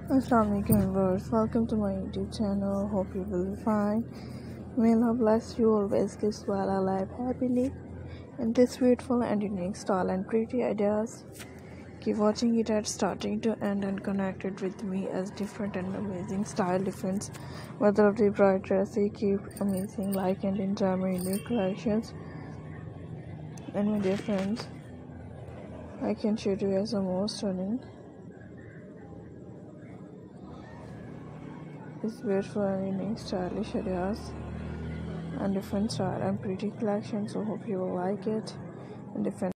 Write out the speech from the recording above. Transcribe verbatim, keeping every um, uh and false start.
Assalamualaikum viewers, welcome to my YouTube channel. Hope you will be fine. May Allah bless you always, gives while alive happily in this beautiful and unique style and pretty ideas. Keep watching it at starting to end and connect it with me as different and amazing style difference. Whether of the bright dressy, keep amazing like and enjoy my unique collections. And my dear friends, I can show you as a most stunning. It's beautiful and unique stylish ideas and different style and pretty collection, so hope you will like it and different